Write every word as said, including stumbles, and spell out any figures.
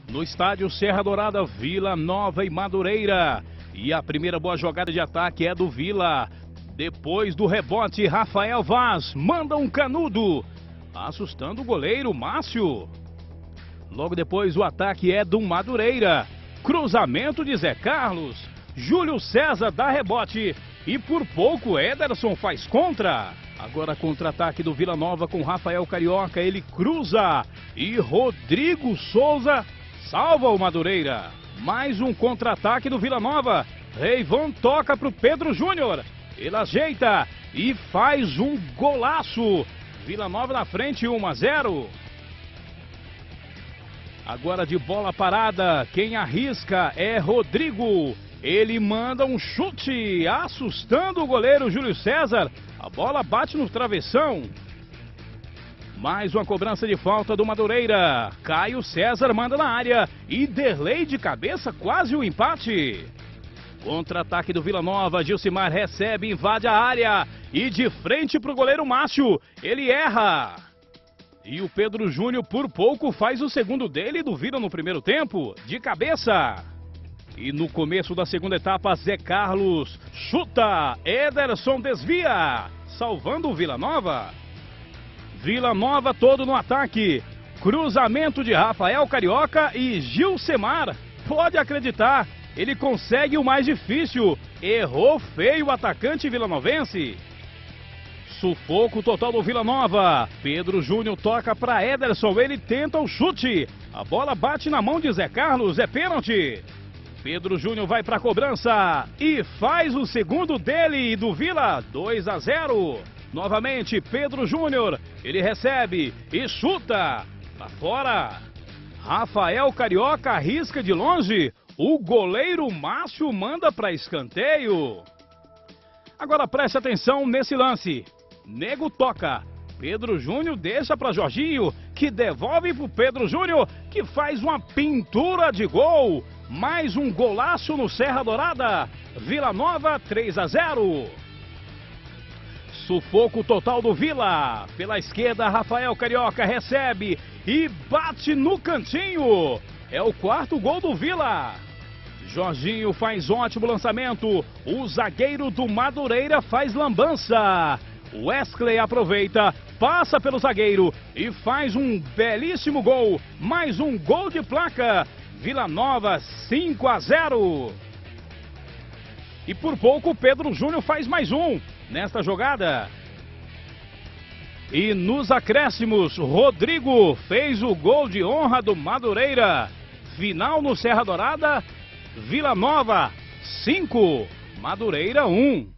no estádio Serra Dourada, Vila Nova e Madureira. E a primeira boa jogada de ataque é do Vila. Depois do rebote, Rafael Vaz manda um canudo, assustando o goleiro Márcio. Logo depois o ataque é do Madureira. Cruzamento de Zé Carlos. Júlio César dá rebote e por pouco Ederson faz contra. Agora contra-ataque do Vila Nova com Rafael Carioca. Ele cruza e Rodrigo Souza salva o Madureira. Mais um contra-ataque do Vila Nova. Reivan toca para o Pedro Júnior. Ele ajeita e faz um golaço. Vila Nova na frente, um a zero. Agora de bola parada, quem arrisca é Rodrigo. Ele manda um chute, assustando o goleiro Júlio César. A bola bate no travessão. Mais uma cobrança de falta do Madureira. Caio César manda na área e Derlei de cabeça, quase o empate. Contra-ataque do Vila Nova, Gilcimar recebe, invade a área e de frente para o goleiro Márcio, ele erra. E o Pedro Júnior por pouco faz o segundo dele do Vila no primeiro tempo, de cabeça. E no começo da segunda etapa, Zé Carlos chuta, Ederson desvia, salvando o Vila Nova. Vila Nova todo no ataque, cruzamento de Rafael Carioca e Gilcimar, pode acreditar. Ele consegue o mais difícil. Errou feio o atacante vilanovense. Sufoco total do Vila Nova. Pedro Júnior toca para Ederson. Ele tenta o chute. A bola bate na mão de Zé Carlos. É pênalti. Pedro Júnior vai para a cobrança e faz o segundo dele e do Vila. dois a zero. Novamente Pedro Júnior. Ele recebe e chuta. Lá fora. Rafael Carioca arrisca de longe. O goleiro Márcio manda para escanteio. Agora preste atenção nesse lance. Nego toca. Pedro Júnior deixa para Jorginho, que devolve para o Pedro Júnior, que faz uma pintura de gol. Mais um golaço no Serra Dourada. Vila Nova três a zero. Sufoco total do Vila. Pela esquerda, Rafael Carioca recebe e bate no cantinho. É o quarto gol do Vila. Jorginho faz ótimo lançamento. O zagueiro do Madureira faz lambança. Wesley aproveita, passa pelo zagueiro e faz um belíssimo gol. Mais um gol de placa. Vila Nova cinco a zero. E por pouco Pedro Júnior faz mais um nesta jogada. E nos acréscimos, Rodrigo fez o gol de honra do Madureira. Final no Serra Dourada, Vila Nova cinco, Madureira um.